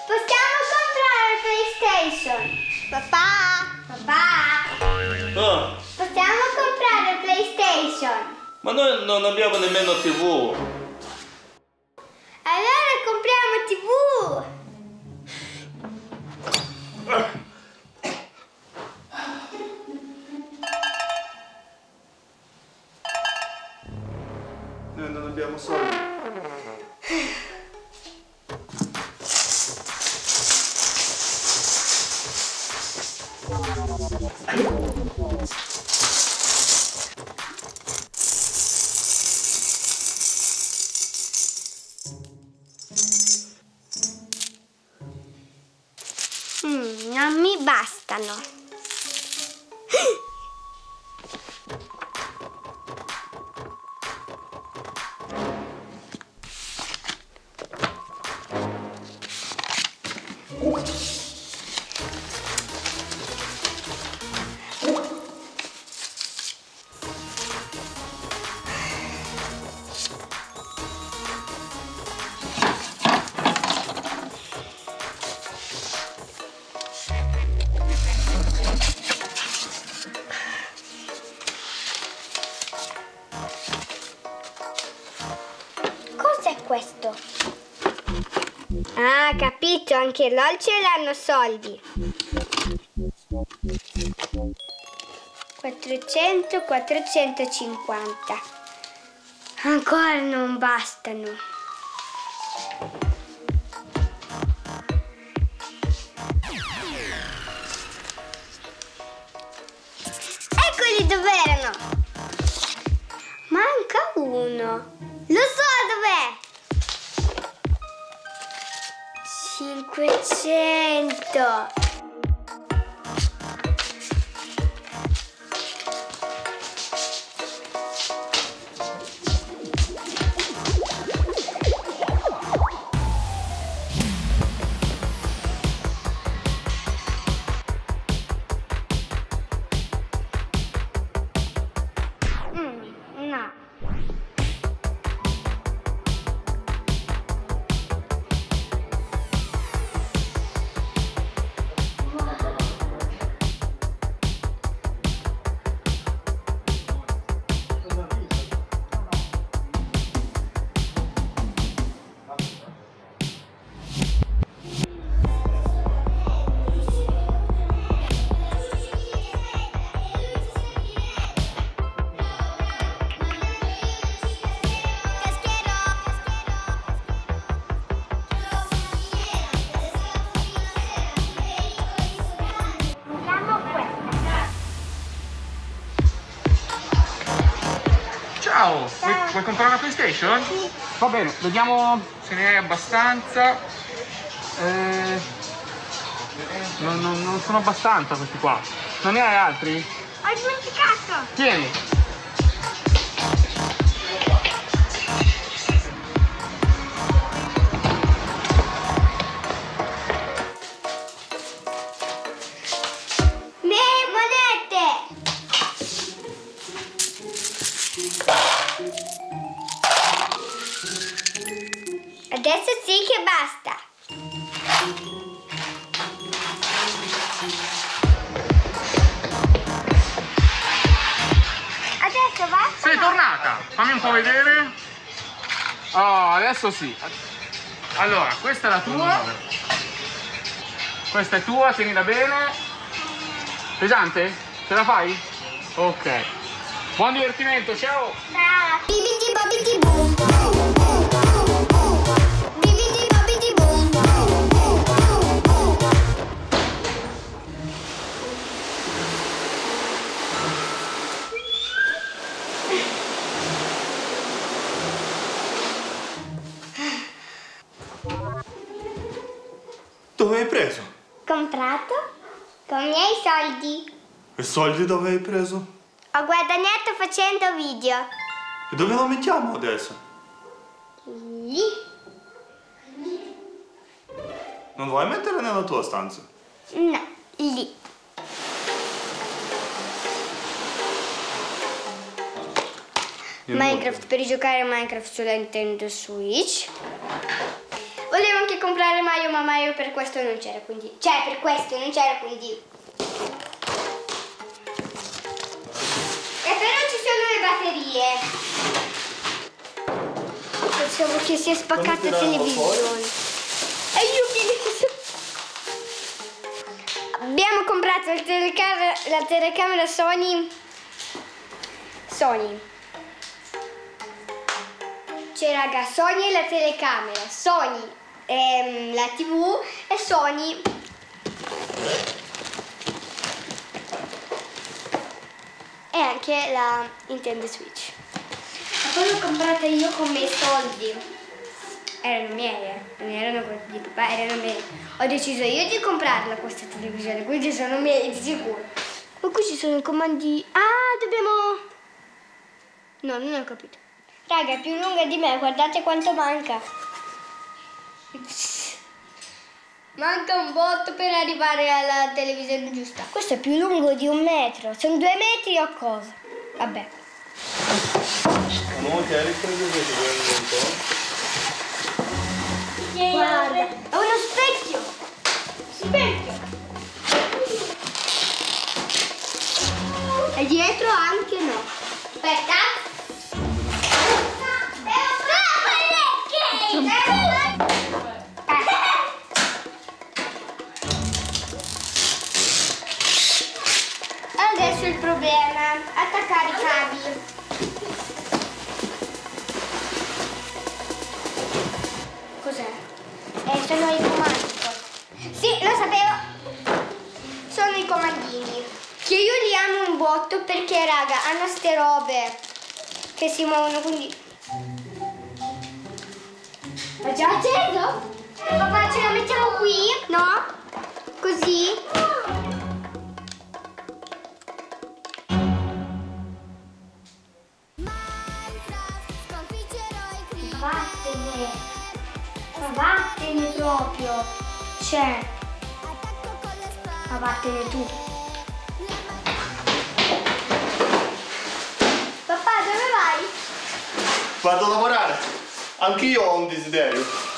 Possiamo comprare PlayStation? Papà? Possiamo comprare PlayStation? Ma noi non abbiamo nemmeno TV. Allora compriamo TV! Noi non abbiamo soldi. Non mi bastano. Cos'è questo? Ah, capito, anche LOL ce l'hanno soldi. 400, 450. Ancora non bastano. Eccoli dov'erano. Manca uno. Lo so dov'è. 500. No. Ciao, vuoi comprare una PlayStation? Sì. Va bene, vediamo se ne hai abbastanza. Non sono abbastanza questi qua. Non ne hai altri? Ho dimenticato. Tieni. Monete. Adesso sì che basta. Adesso basta. Sei tornata? Fammi un po' vedere. Oh, adesso sì. Allora, questa è la tua. Questa è tua, tienila bene. Pesante? Ce la fai? Ok. Buon divertimento, ciao! Ciao. Bibidi babidi boom. Bibidi babidi boom. Dove hai preso? Comprato con i miei soldi. E soldi dove hai preso? Ho guadagnato facendo video. E dove lo mettiamo adesso? Lì. Non vuoi mettere nella tua stanza? No, lì. Minecraft per giocare a Minecraft sulla Nintendo Switch. Volevo anche comprare Mario, ma Mario per questo non c'era, quindi... Cioè, per questo non c'era, quindi... E però ci sono le batterie. Pensavo che si è spaccata la televisione. E io che ne so. Abbiamo comprato la telecamera Sony. C'è raga, Sony e la telecamera, Sony la TV e Sony e anche la Nintendo Switch. Ma poi l'ho comprata io con i miei soldi. Erano miei, non erano quelli di papà, erano miei. Ho deciso io di comprarla questa televisione, quindi sono miei di sicuro. Ma qui ci sono i comandi. Ah, dobbiamo... No, non ho capito. Raga, è più lunga di me, guardate quanto manca. Manca un botto per arrivare alla televisione giusta. Questo è più lungo di 1 metro. Sono 2 metri o cosa? Vabbè. Guarda, è uno specchio. Specchio. E dietro anche no. Aspetta. Adesso il problema, attaccare i cavi. Cos'è? Sono i comandi. Sì, lo sapevo. Sono i comandini. Che io li amo un botto perché, raga, hanno ste robe che si muovono, quindi... È già acceso? Papà, ce la mettiamo qui? No? Così? Vattene! Ma vattene proprio! Cioè! Ma vattene tu! Papà, dove vai? Vado a lavorare. Anch'io ho un desiderio.